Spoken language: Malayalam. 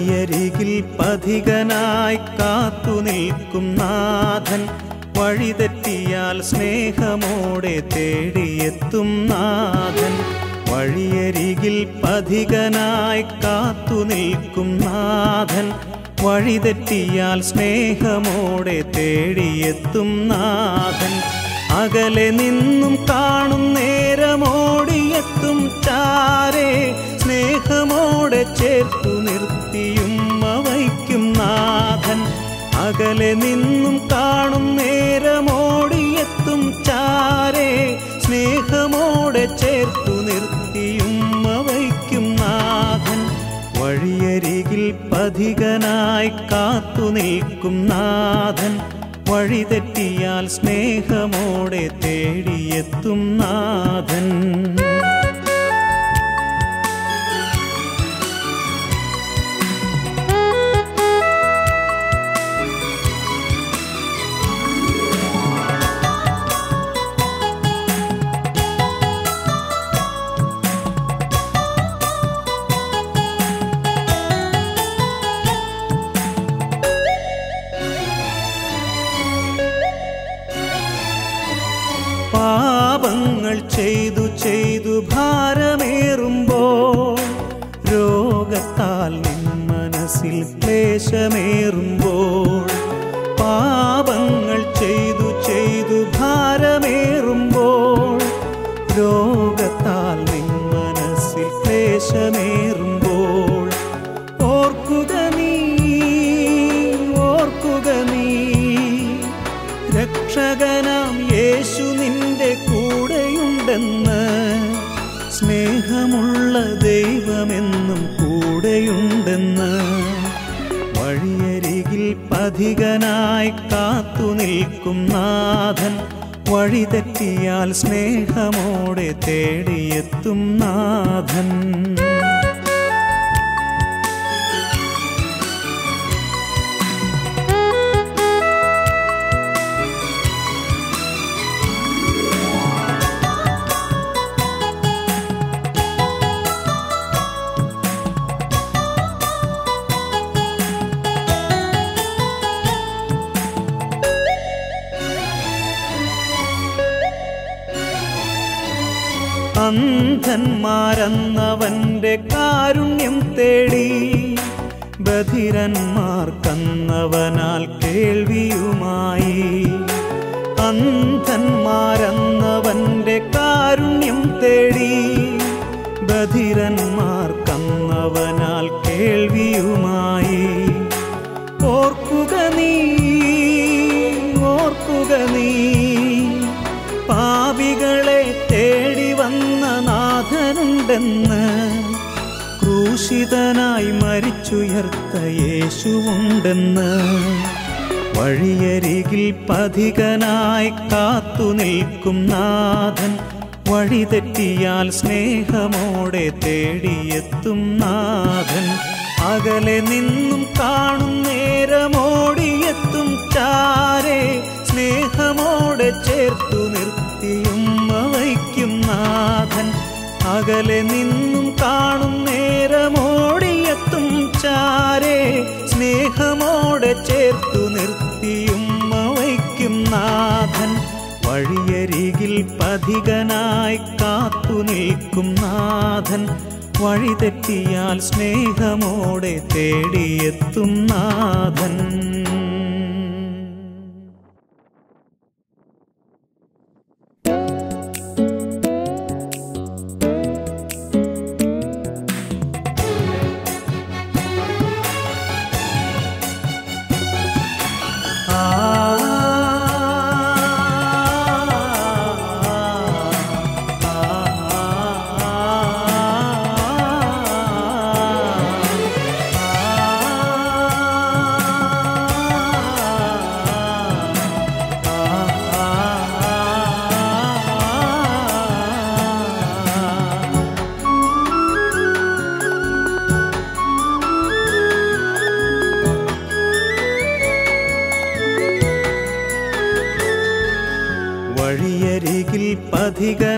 വഴിയരികിൽ പഥികനായി കാത്തു നിൽക്കും നാഥൻ, വഴിതെറ്റിയാൽ സ്നേഹമോടെ തേടിയെത്തും നാഥൻ. വഴിയരികിൽ പഥികനായി കാത്തു നിൽക്കും നാഥൻ, വഴിതെറ്റിയാൽ സ്നേഹമോടെ തേടിയെത്തും നാഥൻ. അകലെ നിന്നും കാണും നേരമോടിയെത്തും ചാരേ, സ്നേഹമോടെ ചേർത്തു നിർത്തിയും വയ്ക്കും നാഥൻ. അകലെ നിന്നും കാണും നേരമോടിയെത്തും ചാരേ, സ്നേഹമോടെ ചേർത്തു നിർത്തിയും വയ്ക്കും നാഥൻ. വഴിയരികിൽ പഥികനായി കാത്തു നിൽക്കും നാഥൻ, വഴിതെറ്റിയാൽ സ്നേഹമോടെ തേടിയെത്തും നാഥൻ. പാപങ്ങൾ ചെയ്തു ചെയ്തു ഭാരമേറുമ്പോൾ, രോഗത്താൽ നിൻ മനസ്സിൽ ക്ലേശമേറുമ്പോൾ, പാപങ്ങൾ ചെയ്തു ചെയ്തു ഭാരമേറുമ്പോൾ, രോഗത്താൽ നിൻ മനസ്സിൽ ക്ലേശമേറുമ്പോൾ, ഓർക്കുക നീ രക്ഷകനാം യേശു നിന്റെ കൂടെയുണ്ടെന്ന്, സ്നേഹമുള്ള ദൈവമെന്നും കൂടെയുണ്ടെന്ന്. വഴിയരികിൽ പഥികനായി കാത്തു നിൽക്കും നാഥൻ, വഴിതെറ്റിയാൽ സ്നേഹമോടെ തേടിയെത്തും നാഥൻ. അന്ധന്മാരെന്നവന്റെ കാരുണ്യം തേടി, ബധിരന്മാർക്കന്നവനാൽ കേൾവിയുമായി. അന്ധന്മാരെന്നവന്റെ കാരുണ്യം തേടി, ബധിരന്മാർക്കന്നവനാൽ കേൾവിയുമായി. ഓർക്കുക നീ പാപികളെ തേടി വന്ന നാഥനുണ്ടെന്ന്, ക്രൂശിതനായി മരിച്ചുയർത്ത യേശുവുണ്ടെന്ന്. വഴിയരികിൽ പഥികനായി കാത്തു നിൽക്കും നാഥൻ, വഴിതെറ്റിയാൽ സ്നേഹമോടെ തേടിയെത്തും നാഥൻ. അകലെ നിന്നും കാണും നേരമോടിയെത്തും ചാരേ, സ്നേഹമോടെ ചേർത്തു നിർത്തിയും വയ്ക്കും നാഥൻ. അകലെ നിന്നും കാണും നേരമോടിയെത്തും ചാരേ, സ്നേഹമോടെ ചേർത്തു നിർത്തിയും വയ്ക്കും നാഥൻ. വഴിയരികിൽ പഥികനായി കാത്തു നിൽക്കും നാഥൻ, വഴിതെറ്റിയാൽ സ്നേഹമോടെ തേടിയെത്തും നാഥൻ. വഴിയരികിൽ പഥിക